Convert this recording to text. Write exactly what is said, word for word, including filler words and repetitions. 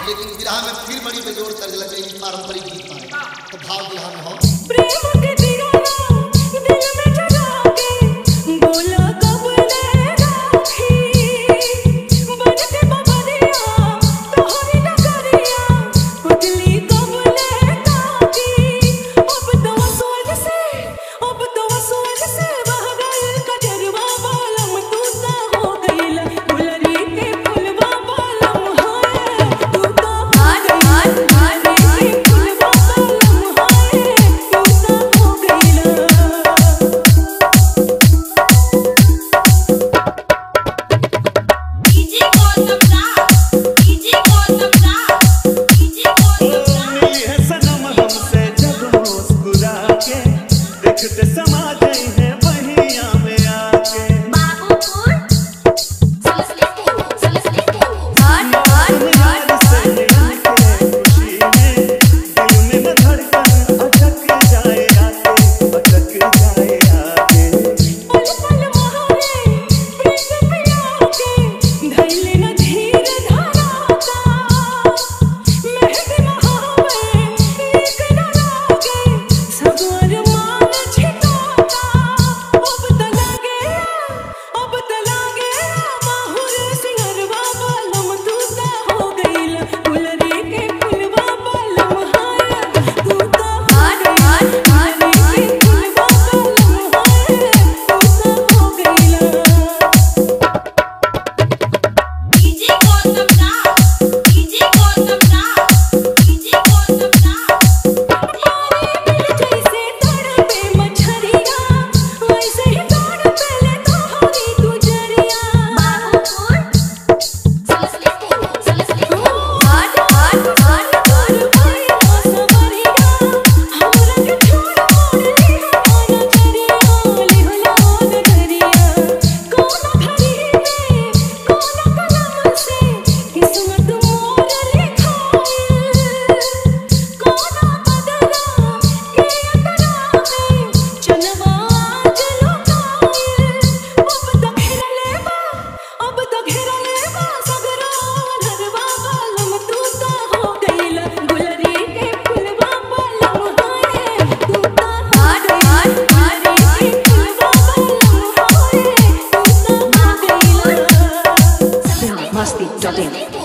लेकिन विरह में फिर बड़ी बेजोड़ कर लगे पारंपरिक गीत में। तो भाव विरह में हो प्रेम के दीवाना दिल में जगा के बोला कब ले राखी बनते बबरिया तोहरी नगरिया उजली कब ले ताकी अब तो सोच से अब तो सोच से बह गए कजरवा बालम तू सा हो गईला गुलरी के फुलवा बालम हाय तू तो हाय हाय हाय फुलवा बालम हाय तू सा हो गईला। DJ Gautam Raj DJ Gautam Raj DJ Gautam Raj मिली है सनम हमसे जब मुस्कुरा के देखते समा गई है बहिया में आके बाबूपुर सलसलेपुर सलसलेपुर हाय हाय यार से मिलके खुशी में दिल में न धड़कन अटक जाए आके अटक जाए आके पल पल महारे प्रीत पिया के धैले न धीर धराता मेहंदी महावे एक न लागे सबर मान छिटाता अब त लागे अब त लागे माहुर सिंगरवा बालम तू सा हो गईला गुलरी के फुलवा बालम हाय तू तो हाय हाय हाय फुलवा बालम हाय तू सा हो गईला। DJ Gautam Raj DJ Gautam Raj DJ Gautam Raj पानी मिल जैसे तड़पे मछरिया वैसे ही तड़पे ले तोहरी गुजरिया बाबूपुर सलसलेपुर सलसलेपुर हाय हाय हाय तोर भइला सवरिया हमरा के छोड़ मोड़ लिहा नजरिया लिहला नजरिया कोना घड़ी में कोना कलम से किस्मत मोर लिखाइल कोना बदला के अंतरा में चनवा आज लुकाइल अब तो घेरले बा अब तो घेरले बा सगरा नरवा बालम तू सा हो गईला गुलरी के फुलवा बालम हाय तू तो हाय हाय हाय फुलवा बालम हाय तू सा हो गईला। masti dot in